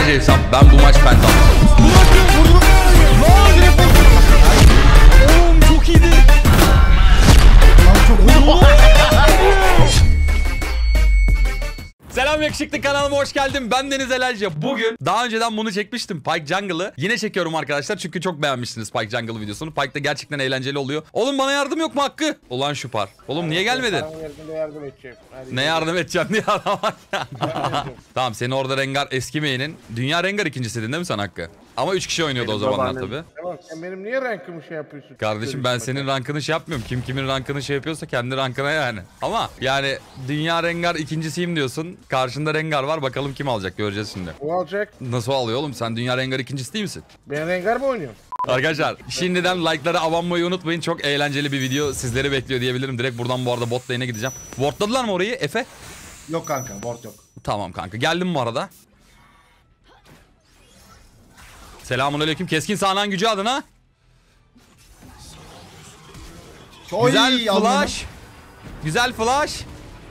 sadece hesap. Ben bu maç penta alacağım. Oğlum çok iyiydi. Selam yakışıklı, kanalıma hoş geldin. Ben Deniz Elalca. Bugün daha önceden bunu çekmiştim, Pyke Jungle'ı. Yine çekiyorum arkadaşlar çünkü çok beğenmiştiniz Pyke Jungle videosunu. Pyke de gerçekten eğlenceli oluyor. Oğlum bana yardım yok mu Hakkı? Ulan şu par. Oğlum niye gelmedin? Yardım edeceğim. Ne yardım edeceğim diye adam var ya. Tamam, seni orada Rengar eskimeyenin. Dünya Rengar ikincisiydin değil mi sen Hakkı? Ama 3 kişi oynuyordu Benim o zamanlar babaannem. tabii. Tamam, sen benim niye rankımı şey yapıyorsun? Kardeşim ben senin rankını şey yapmıyorum. Kim kimin rankını şey yapıyorsa kendi rankına yani. Ama yani Dünya Rengar ikincisiyim diyorsun. Karşında Rengar var, bakalım kim alacak, göreceğiz şimdi. O alacak. Nasıl alıyor oğlum, sen Dünya Rengar ikincisi değil misin? Ben Rengar mı oynuyorum? Arkadaşlar şimdiden like'lara abanmayı unutmayın. Çok eğlenceli bir video sizleri bekliyor diyebilirim. Direkt buradan bu arada bot lane'e gideceğim. Wardladılar mı orayı Efe? Yok kanka, ward yok. Tamam kanka, geldim bu arada. Selamünaleyküm, keskin sağanan gücü adına. Oy, Güzel aldım flash. Güzel flash.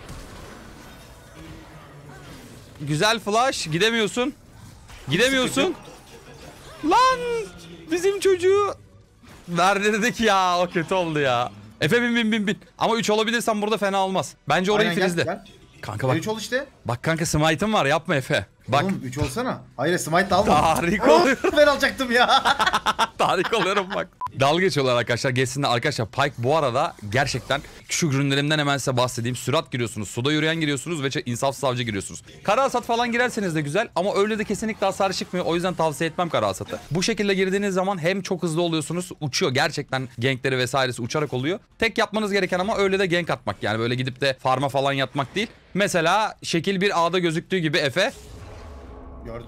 Güzel flash. Gidemiyorsun. Gidemiyorsun. Lan bizim çocuğu verdi dedik ya, o kötü oldu ya. Efe bin. Ama 3 olabilirsem burada fena olmaz. Bence orayı Aynen, filizle. gel. Kanka bak. 3 ol işte. Bak kanka, smite'ım var, yapma Efe. Bak. Oğlum 3 olsana. Hayır, smite de alma. Tahrik oluyorum. Ben alacaktım ya. Tahrik oluyorum bak. Dalga geçiyorlar arkadaşlar, geçsinler. Arkadaşlar Pyke bu arada gerçekten şu ürünlerimden hemen size bahsedeyim. Sürat giriyorsunuz, suda yürüyen giriyorsunuz ve insafsız avcı giriyorsunuz. Kara hasat falan girerseniz de güzel ama öyle de kesinlikle hasar çıkmıyor. O yüzden tavsiye etmem kara hasatı. Bu şekilde girdiğiniz zaman hem çok hızlı oluyorsunuz, uçuyor gerçekten, gankleri vesairesi uçarak oluyor. Tek yapmanız gereken ama öyle de gank atmak, yani böyle gidip de farma falan yatmak değil. Mesela şekil bir A'da gözüktüğü gibi Efe. Gördüm.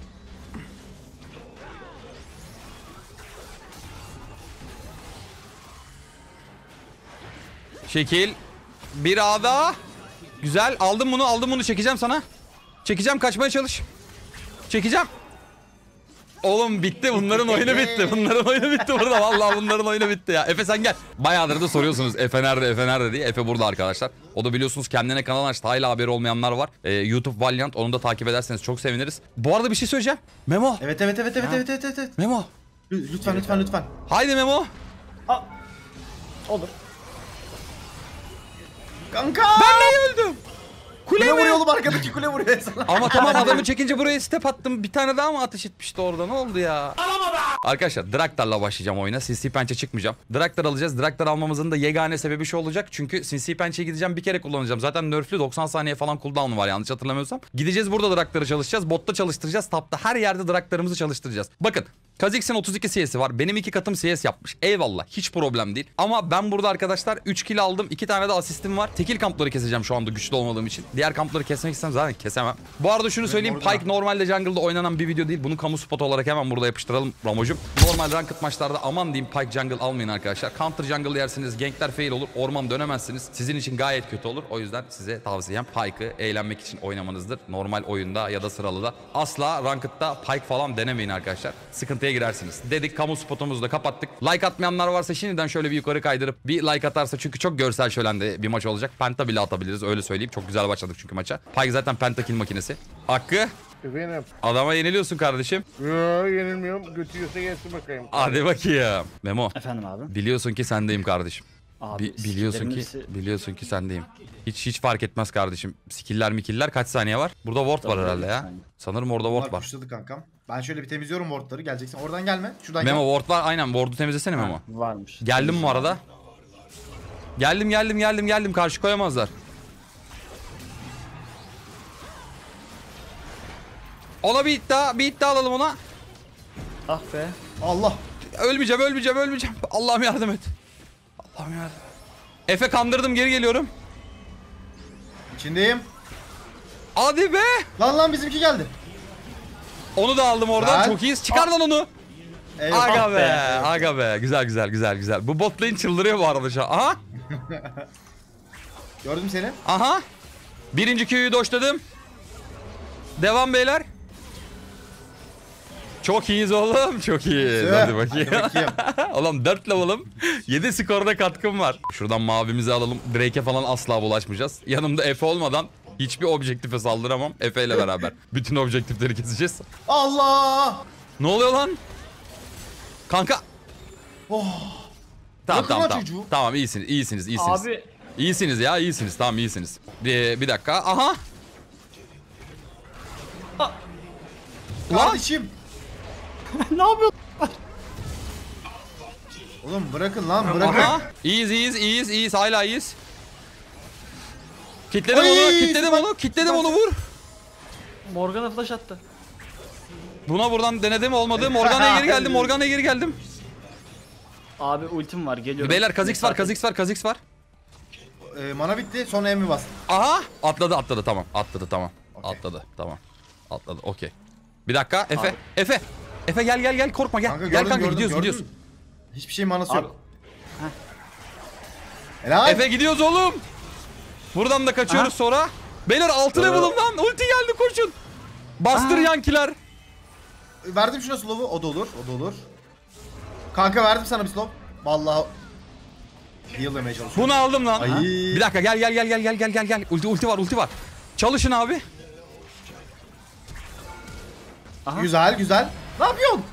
Şekil bir A'da. Güzel, aldım bunu çekeceğim sana. Çekeceğim, kaçmaya çalış. Çekeceğim. Oğlum bitti, bunların oyunu bitti. Bunların oyunu bitti burada. Vallahi bunların oyunu bitti ya. Efe sen gel. Bayağıdır da soruyorsunuz Efe nerede diye. Efe burada arkadaşlar. O da biliyorsunuz kendine kanal açtı. Hala haberi olmayanlar var. YouTube Valiant, onu da takip ederseniz çok seviniriz. Bu arada bir şey söyleyeceğim. Memo. Evet. Memo. Lütfen. Haydi Memo. Olur. Kanka. Ben neyi öldüm? Kule vuruyor oğlum, arkadaki kule vuruyor sana. Ama tamam, adamı çekince buraya step attım. Bir tane daha mı ateş etmişti orada? Ne oldu ya? Arkadaşlar Draktar'la başlayacağım oyuna. Sinsi pençe çıkmayacağım. Draktar alacağız. Draktar almamızın da yegane sebebi şu olacak. Çünkü sinsi pençeye gideceğim, bir kere kullanacağım. Zaten nerflü, 90 saniye falan cooldown'u var yanlış hatırlamıyorsam. Gideceğiz burada Draktar'ı çalışacağız. Botta çalıştıracağız. Tapta her yerde Draktar'ımızı çalıştıracağız. Bakın. Kha'Zix'in 32 CS'i var. Benim 2 katım CS yapmış. Eyvallah. Hiç problem değil. Ama ben burada arkadaşlar 3 kill aldım. 2 tane de asistim var. Tekil kampları keseceğim şu anda güçlü olmadığım için. Diğer kampları kesmek istem zaten kesemem. Bu arada şunu söyleyeyim. Pyke normalde jungle'da oynanan bir video değil. Bunu kamu spot olarak hemen burada yapıştıralım Ramocuğum. Normal ranked maçlarda aman diyeyim Pyke jungle almayın arkadaşlar. Counter jungle yersiniz. Gankler fail olur. Orman dönemezsiniz. Sizin için gayet kötü olur. O yüzden size tavsiyem Pyke'ı eğlenmek için oynamanızdır. Normal oyunda ya da sıralıda. Asla ranked'da Pyke falan denemeyin arkadaşlar. Sıkıntıya girersiniz. Dedik, kamu spotumuzu da kapattık. Like atmayanlar varsa şimdiden şöyle bir yukarı kaydırıp bir like atarsa, çünkü çok görsel şölende bir maç olacak. Penta bile atabiliriz, öyle söyleyeyim. Çok güzel başladık çünkü maça. Pyke zaten penta kill makinesi. Hakkı, Benim. adama yeniliyorsun kardeşim. Yo, yenilmiyorum. Götürüyorsa gelsin bakayım. Hadi bakayım. Memo. Efendim abi. Biliyorsun ki sendeyim kardeşim. Abi Biliyorsun ki sendeyim. Hiç fark etmez kardeşim. Skiller kaç saniye var? Burada ward var herhalde ya. Sanırım orada ward var. Başladı kankam. Ben şöyle bir temizliyorum wardları. Geleceksin. Oradan gelme. Şuradan Memo ward var. Aynen, ward'u temizlesene Memo. Varmış. Geldim bu arada. Geldim. Karşı koyamazlar. Ona bir iddia alalım ona. Ah be. Allah. Ölmeyeceğim. Allah'ım yardım et. Efe kandırdım, geri geliyorum. İçindeyim. Hadi be. Lan bizimki geldi. Onu da aldım oradan. Ben... Çok iyiyiz. Çıkar lan onu. Eyvallah. Aga be. Güzel. Bu bot lane çıldırıyor bu arada şu an. Aha. Gördüm seni. Aha. Birinci Q'yu doşladım. Devam beyler. Çok iyiyiz oğlum. Çok iyiyiz. Hadi bakayım. Oğlum 4 level'ım. 7 skorda katkım var. Şuradan mavimizi alalım. Drake'e falan asla bulaşmayacağız. Yanımda Efe olmadan Hiçbir objektife saldıramam. Efe ile beraber. Bütün objektifleri keseceğiz. Allah! Ne oluyor lan? Kanka. Oh. Tamam Bırakın tamam lan tamam. çocuğu. Tamam iyisiniz. Abi İyisiniz ya iyisiniz. Tamam iyisiniz. Bir dakika. Aha. Lan. Kardeşim. ne yapıyorsun? Oğlum bırakın lan bırakın. Aha. İyiyiz. Hala iyiyiz. Kitledim Ay, onu. Kitledim süper. onu. Kitledim onu vur. Morgana flash attı. Buna buradan denedim olmadı. Morgana'ya geri geldim. Abi ultim var geliyorum. Beyler Kha'Zix var. Mana bitti sonra emmi bastım. Aha. Atladı tamam. Atladı. Okey. Atladı. Okey. Bir dakika Efe. Efe gel korkma gel. Kanka Gel gördüm, kanka gördüm. gidiyoruz. Hiçbir şey manası Abi. yok. Helal. Efe gidiyoruz oğlum. Buradan da kaçıyoruz sonra. Beyler 6 level'ım lan. Ulti geldi koşun. Bastır yankiler. Verdim şuna slow'u. O da olur. Kanka verdim sana bir slow. Vallahi heal demeye çalışıyorum. Bunu aldım lan. Ay. Bir dakika gel. Ulti var. Çalışın abi. Güzel. Ne yapıyorsun?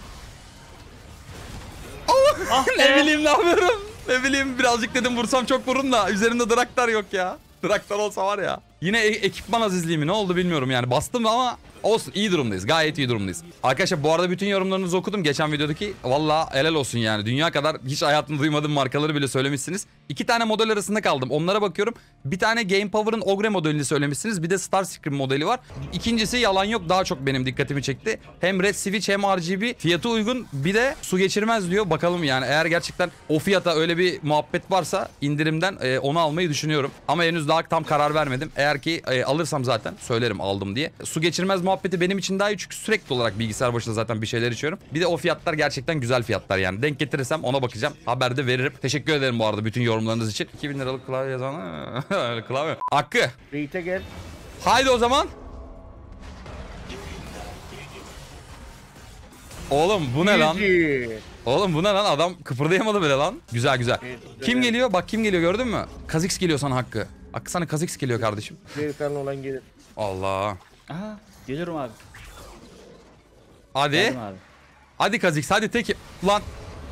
Allah. Ne bileyim birazcık dedim vursam çok vurun da üzerimde Draktar yok ya. Draktar olsa var ya. Yine ekipman azizliği mi ne oldu bilmiyorum yani bastım ama olsun iyi durumdayız, gayet iyi durumdayız. Arkadaşlar bu arada bütün yorumlarınızı okudum geçen videodaki. Valla helal olsun yani dünya kadar hiç hayatımda duymadığım markaları bile söylemişsiniz. 2 tane model arasında kaldım, onlara bakıyorum. Bir tane Game Power'ın Ogre modelini söylemişsiniz, bir de Starscream modeli var. İkincisi yalan yok daha çok benim dikkatimi çekti. Hem Red Switch hem RGB fiyatı uygun, bir de su geçirmez diyor. Bakalım yani eğer gerçekten o fiyata öyle bir muhabbet varsa indirimden onu almayı düşünüyorum. Ama henüz daha tam karar vermedim. Eğer ki alırsam zaten söylerim aldım diye. Su geçirmez muhabbeti benim için daha iyi çünkü sürekli olarak bilgisayar başında zaten bir şeyler içiyorum. Bir de o fiyatlar gerçekten güzel fiyatlar yani. Denk getirirsem ona bakacağım. Haberde veririm. Teşekkür ederim bu arada bütün yorumlarınız için. 2000 liralık klavye yazana klavye. Hakkı. Raid'e gel. Haydi o zaman. Oğlum bu ne lan? Easy. Oğlum bu ne lan? Adam kıpırdayamadı bile lan. Güzel. Evet, Kim evet. geliyor? Bak kim geliyor gördün mü? Kha'Zix geliyor sana Hakkı. Hakkı sana Kha'Zix geliyor kardeşim. Delikanlı olan gelir. Allah. Aha geliyorum abi. Hadi. Geldim abi. Hadi Kha'Zix hadi tek. Lan.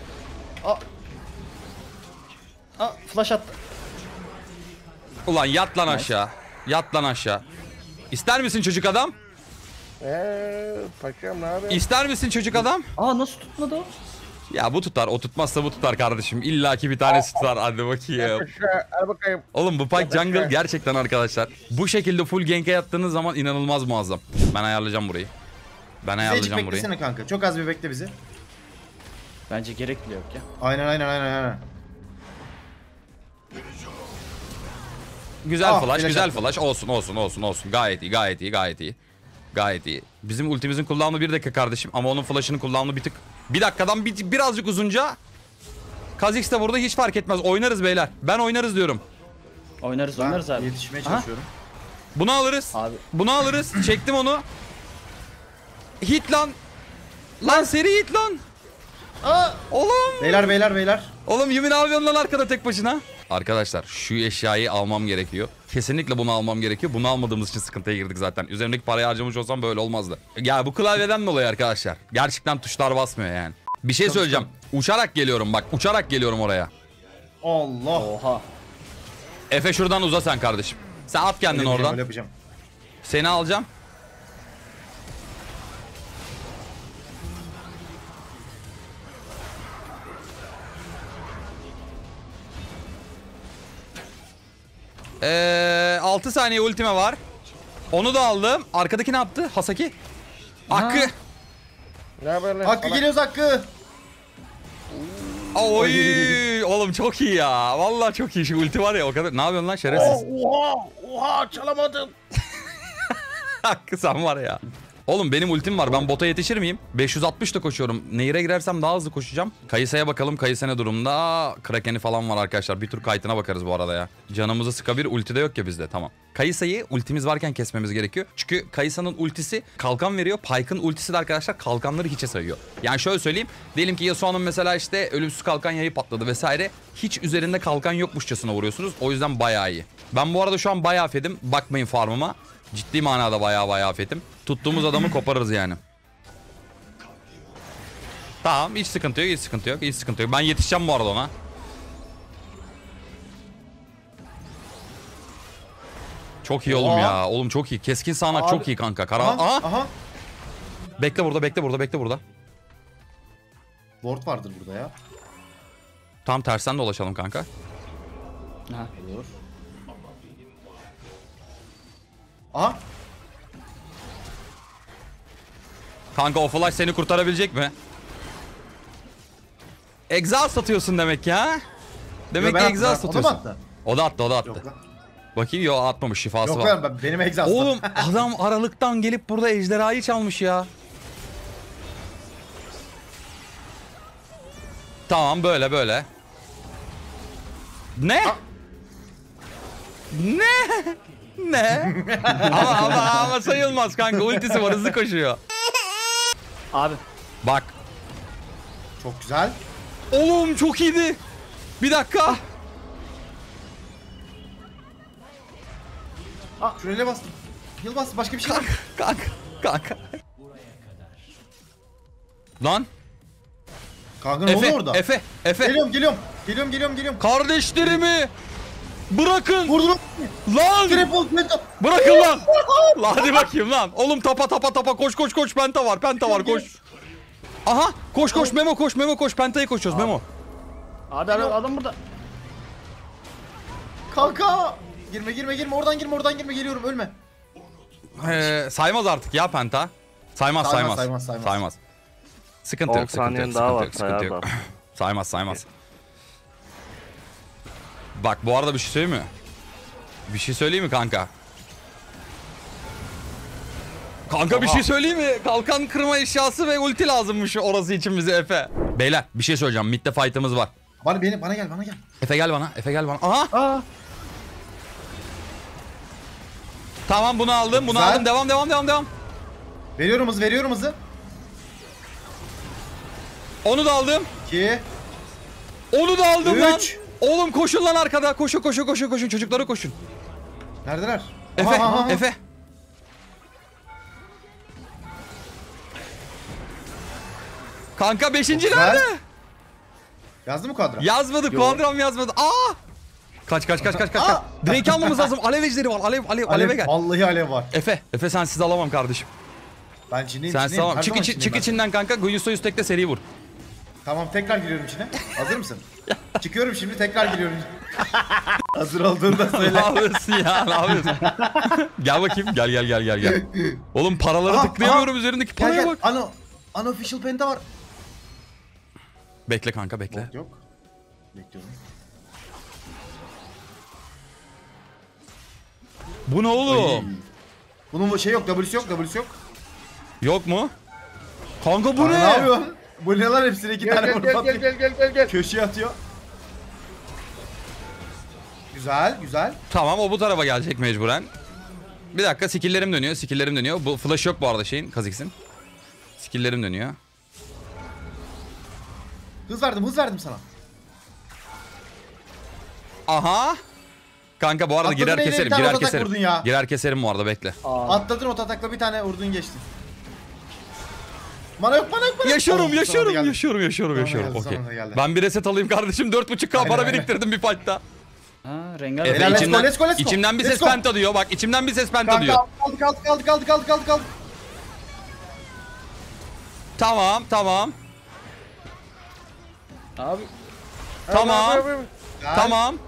Flash attı. Ulan yat lan aşağı. Yat lan aşağı. İster misin çocuk adam? Paşam ne haber? İster misin çocuk adam? Nasıl tutmadı o? Ya bu tutar. O tutmazsa bu tutar kardeşim. İlla ki bir tanesi tutar. Hadi bakayım. Aşağı, al bakayım. Oğlum bu Pyke Jungle gerçekten arkadaşlar. Bu şekilde full gank'e yattığınız zaman inanılmaz muazzam. Ben ayarlayacağım burayı. Bizi beklesene kanka. Çok az bir bekle bizi. Bence gerek bile yok ya. Aynen. Güzel flash, flash güzel attım. flash. Olsun. Gayet iyi. Bizim ultimizin kullanımı 1 dakika kardeşim ama onun flash'ının kullanımı bir tık. Bir dakikadan birazcık uzunca. Kha'Zix de burada hiç fark etmez. Oynarız beyler. Ben oynarız diyorum. Oynarız Ben abi. yetişmeye Aha. çalışıyorum. Bunu alırız. Abi. Bunu alırız. Çektim onu. Hit lan. Lan seri hit lan. Oğlum. Beyler. Oğlum Yumin abi ondan arkada tek başına. Arkadaşlar şu eşyayı almam gerekiyor. Kesinlikle bunu almam gerekiyor. Bunu almadığımız için sıkıntıya girdik zaten. Üzerimdeki parayı harcamış olsam böyle olmazdı. Ya bu klavyeden dolayı arkadaşlar. Gerçekten tuşlar basmıyor yani. Bir şey söyleyeceğim. Uçarak geliyorum bak. Uçarak geliyorum oraya. Allah. Oha. Efe şuradan uza sen kardeşim. Sen at kendini Öyle oradan. yapacağım. Seni alacağım. Ee, 6 saniye ultime var. Onu da aldım. Arkadaki ne yaptı? Hasaki. Hakkı. Ne haber lan? Hakkı geliyoruz Hakkı. Oy. Oğlum çok iyi ya. Vallahi çok iyi. Şu ulti var ya o kadar. Ne yapıyorsun lan şerefsiz? Oha çalamadım. Hakkı sen var ya. Oğlum benim ultim var. Ben bota yetişir miyim? 560 da koşuyorum. Nehire girersem daha hızlı koşacağım. Kayısa'ya bakalım. Kayısa ne durumda? Kraken'i falan var arkadaşlar. Bir tur kaytına bakarız bu arada ya. Canımızı sıkabilir. Ulti de yok ya bizde. Tamam. Kayısa'yı ultimiz varken kesmemiz gerekiyor. Çünkü Kayısa'nın ultisi kalkan veriyor. Pyke'ın ultisi de arkadaşlar kalkanları hiçe sayıyor. Yani şöyle söyleyeyim. Diyelim ki Yasuo'nun mesela işte ölümsüz kalkan yayı patladı vesaire. Hiç üzerinde kalkan yokmuşçasına vuruyorsunuz. O yüzden bayağı iyi. Ben bu arada şu an bayağı fedim. Bakmayın farmıma. Ciddi manada bayağı fetim. Tuttuğumuz adamı koparırız yani. Tamam, hiç sıkıntı yok, hiç sıkıntı yok, hiç sıkıntı yok. Ben yetişeceğim bu arada ona. Çok iyi oğlum ya. Oğlum çok iyi. Keskin sağanak Abi. çok iyi kanka. Aha. Bekle burada. Ward vardır burada ya. Tam tersten dolaşalım kanka. Ha. Olur. Aha. Kanka o flash seni kurtarabilecek mi? Exhaust atıyorsun demek ya. Demek Yo, ki ben exhaust attım. O da mı atıyorsun. attı? O da attı. Yok lan. Bakayım, yo atmamış, şifası Yok var. lan benim exhaust'ım. Oğlum adam aralıktan gelip burada ejderhayı çalmış ya. Tamam, böyle. Ne? Ne? ama sayılmaz kanka, ultisi var, hızlı koşuyor. Abi. Bak. Çok güzel. Oğlum çok iyiydi. Bir dakika. Şuraya bastım. Yıl bastım, başka bir şey yok. Kanka. Lan. Kanka ne oluyor orada? Efe. Geliyorum. Kardeşlerimi bırakın. Vurdum. Lan. Triple. Bırakın lan. Lan hadi bakayım lan. Oğlum tapa koş. Penta var koş. Aha koş Memo koş. Penta'yı koşuyoruz Memo. Abi adam burada. Kanka. Girme. Oradan girme. Geliyorum, ölme. Saymaz artık ya Penta. Saymaz. Sıkıntı 10 yok. saniyen daha var, sayar da. Saymaz. Bak bu arada bir şey söyleyeyim mi? Bir şey söyleyeyim mi kanka? Kanka bir şey söyleyeyim mi? Kalkan kırma eşyası ve ulti lazımmış orası için bize Efe. Beyler bir şey söyleyeceğim. Mid'de fight'ımız var. Bana gel. Efe gel bana. Aha. Tamam bunu aldım. Güzel. Devam. Veriyorum hızı. Onu da aldım. 2. Onu da aldım lan. 3. Oğlum koşun lan arkada. Koşun. Çocuklara koşun. Neredeler? Efe. Kanka 5. nerede? Yazdı mı kadra? Yazmadı. Kuadram yazmadı. Aa! Kaç. Aa! Drake almamız lazım. Alev ejderi var. Aleve gel. Vallahi alev var. Efe sensiz alamam kardeşim. Ben içindeyim. Sensiz alamam. Çık içinden kanka. Guinness tekte seri vur. Tamam, tekrar giriyorum içine. Hazır mısın? Çıkıyorum şimdi, tekrar giriyorum. Hazır olduğunda söyle. Ne yapıyorsun ya? Ne yapıyorsun? Gel bakayım. Gel. Oğlum paraları tıklayamıyorum, üzerindeki paraya bak. Unofficial penta var. Bekle kanka bekle. Yok. Bekliyorum. Bu ne oğlum? Bunun şey yok, W'si yok. Yok mu? Kanka bu Ne ne? yapıyorsun? Bu ne lan, hepsine 2 tane vurup atıyor. Gel. Köşeye atıyor. Güzel. Tamam, o bu tarafa gelecek mecburen. Bir dakika, skill'lerim dönüyor. Bu flash yok bu arada şeyin, Kha'Zix'in. Skill'lerim dönüyor. Hız verdim sana. Aha. Kanka bu arada Atladın, girer eline keserim, bir tane girer ototak keserim. vurdun ya. Girer keserim bu arada, bekle. Atladın, o tatakla bir tane vurdun, geçtin. Bana yok. Yaşıyorum. Oh, sana da geldi. Okey. Sana da geldi. Ben bir reset alayım kardeşim. 4.5k para Aynen. biriktirdim bir fight'ta. Ha, Rengar. Efe Let's go, içimden, let's go. içimden bir Let's ses go. penta diyor. Bak içimden bir ses penta diyor. Kaldı. Tamam. Abi. Tamam.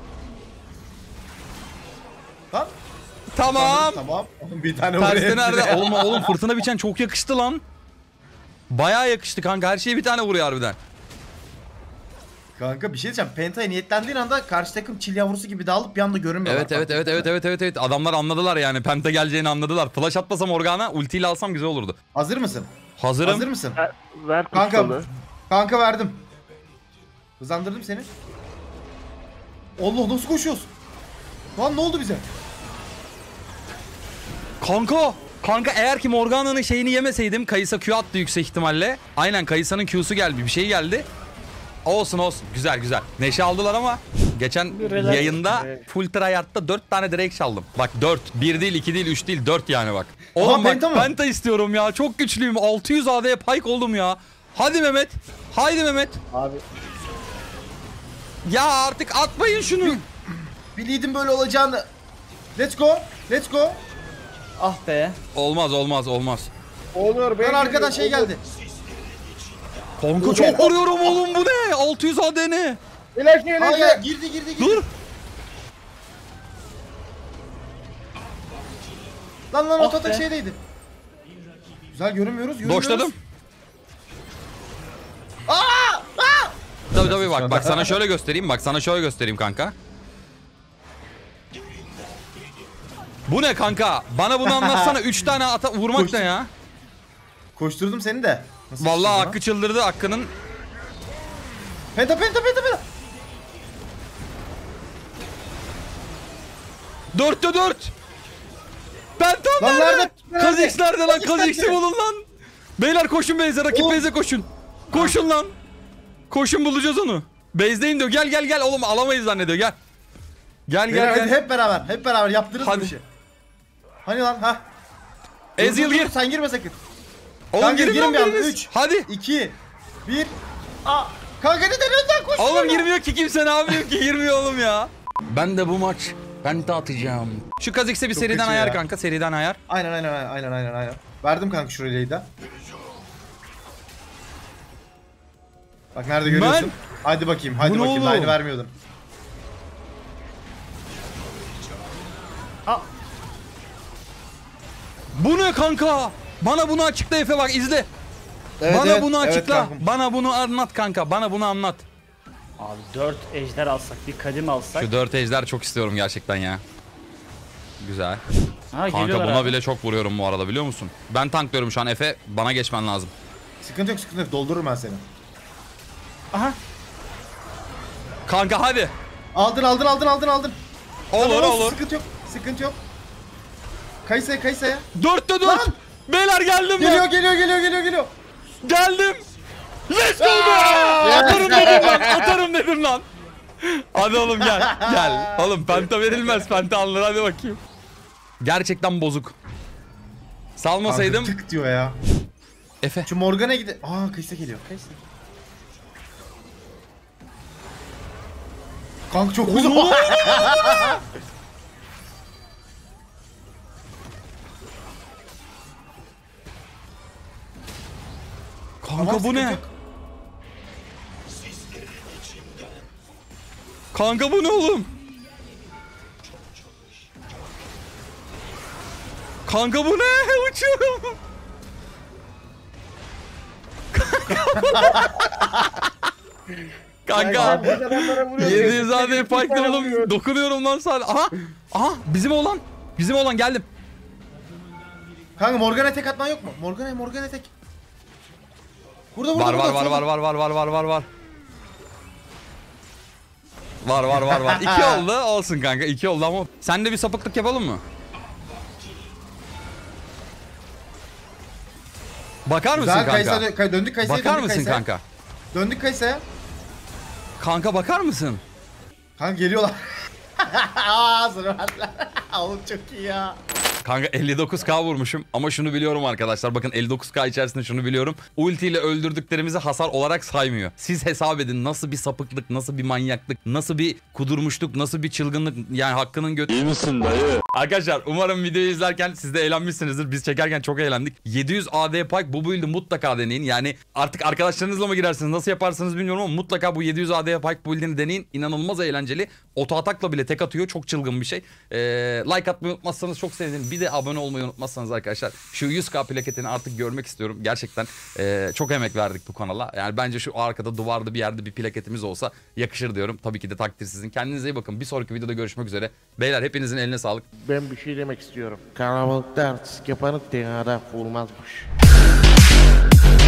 Lan. Tamam. Tamam. Bir tane Terste oraya. nerede? Oğlum fırtına biçen çok yakıştı lan. Bayağı yakıştı kanka. Her şeye bir tane vuruyor harbiden. Kanka bir şey diyeceğim. Penta'ya niyetlendiğin anda karşı takım çil yavrusu gibi dağılıp bir anda görünmüyorlar. Evet. Adamlar anladılar yani. Penta geleceğini anladılar. Flash atmasam Morgana, ultiyle alsam güzel olurdu. Hazır mısın? Hazırım. Hazır mısın? Ver Kanka, pistolu. kanka verdim. Hızlandırdım seni. Allah nasıl koşuyoruz? Lan ne oldu bize? Kanka eğer ki Morgana'nın şeyini yemeseydim, Kayısa Q attı yüksek ihtimalle. Aynen, Kayısa'nın Q'su geldi, bir şey geldi. Olsun. Güzel. Neşe aldılar ama geçen relax. yayında full tryhard'da 4 tane direkt çaldım. Bak 4. 1 değil, 2 değil, 3 değil, 4 yani bak. Oğlum bak Penta mı? Penta istiyorum ya. Çok güçlüyüm. 600 AD'ye pike oldum ya. Hadi Mehmet. Haydi Mehmet. Abi Ya artık atmayın şunu. Biliydim böyle olacağını. Let's go. Ah be. Olmaz. olur. Lan arkadan şey geldi. Kanka çok vuruyorum oğlum, bu ne? 600 AD ne? İlaç. Hayır girdi. Dur. Lan Ah ototak be. şeydeydi. Güzel görünmüyoruz. Doşladım. Tabii bak sana şöyle göstereyim kanka. Bu ne kanka? Bana bunu anlatsana. 3 tane ata vurmak ne ya? Koşturdum seni de. Nasıl Vallahi koşturdun Hakkı çıldırdı, Hakkı'nın. Penta. 4'te 4. Penta Lan nerede? nerede? Kha'Zix nerede lan? Kha'Zix Kha'Zix'i nerede? bulun lan. Beyler koşun base'e, rakip Oğlum. base'e koşun. Koşun lan. Koşun, bulacağız onu. Base'deyim diyor. Gel oğlum, alamayız zannediyor, gel. Gel. Hadi hep beraber yaptırırız Hadi. bu işi. Hani lan ha. Ezreal Dur, gir. Sen girme sakın. Oğlum Kanka, girin girin lan bir anda. biriniz. 3, Hadi. 2, 1. Kanka neden önden koştun? Oğlum girmiyor ki kimse, ne yapayım ki, girmiyor oğlum ya. Ben de bu maç penta atacağım. Şu Kha'Zix'e bir Çok seriden kötü ayar ya. kanka, seriden ayar. Aynen. Verdim kanka şu relay'i de. Bak nerede görüyorsun? Ben- Hadi bakayım. Bu ne oğlum? Line'ı vermiyordum. Bu ne kanka? Bana bunu açıkla Efe, bak izle. Evet, Bana bunu evet açıkla. kankam. Bana bunu anlat kanka. Bana bunu anlat. Abi 4 ejder alsak, bir kadim alsak. Şu 4 ejder çok istiyorum gerçekten ya. Güzel. Ha Kanka geliyorlar buna abi. bile çok vuruyorum bu arada, biliyor musun? Ben tanklıyorum şu an Efe. Bana geçmen lazım. Sıkıntı yok. Doldururum ben seni. Aha. Kanka hadi. Aldın. Olur Tamam, olur. Sıkıntı yok. Kayısa'ya. 4'te 4. Lan! Beyler geldim ben. Geliyor. Geldim. Let's go be. Atarım dedim lan. Hadi oğlum gel. Oğlum penta verilmez. Penta alınır, hadi bakayım. Gerçekten bozuk. Salmasaydım. Kanka, tık diyor ya. Efe. Şu Morgan'a gide. Kayısa geliyor. Kanka çok uzun. Kanka bu ne? Kanka bu ne oğlum? Kanka bu ne? Uçuyorum. Kanka. 700 AD fight'larım, dokunuyorum lan sadece. Aha bizim oğlan geldim. Kanka Morgan'a tek atman yok mu? Morgan'a tek. Burada. Var. Var. 2 oldu, olsun kanka, 2 oldu ama sen de bir sapıklık yapalım mı? Bakar mısın Güzel kanka? Kaysa döndük Kaysa'ya. Bakar mısın kanka? Döndük Kaysa'ya. Kanka bakar mısın? Kanka geliyorlar. Sıra verdiler. Oğlum çok iyi ya. Kanka 59k vurmuşum ama şunu biliyorum arkadaşlar, bakın 59k içerisinde şunu biliyorum. Ulti ile öldürdüklerimizi hasar olarak saymıyor. Siz hesap edin, nasıl bir sapıklık, nasıl bir manyaklık, nasıl bir kudurmuşluk, nasıl bir çılgınlık, yani Hakkı'nın götü. İyi misin dayı? Arkadaşlar umarım videoyu izlerken siz de eğlenmişsinizdir. Biz çekerken çok eğlendik. 700 AD Pike bu build'i mutlaka deneyin. Yani artık arkadaşlarınızla mı girersiniz, nasıl yaparsınız bilmiyorum ama mutlaka bu 700 AD Pike build'ini deneyin. İnanılmaz eğlenceli. Oto atakla bile tek atıyor. Çok çılgın bir şey. Like atmayı unutmazsanız çok sevinirim. Bir de abone olmayı unutmazsanız arkadaşlar. Şu 100k plaketini artık görmek istiyorum. Gerçekten çok emek verdik bu kanala. Yani bence şu arkada duvarda bir yerde bir plaketimiz olsa yakışır diyorum. Tabii ki de takdir sizin. Kendinize iyi bakın. Bir sonraki videoda görüşmek üzere. Beyler hepinizin eline sağlık. Ben bir şey demek istiyorum. Kalabalıkta artistik yapanı tenhada olmazmış.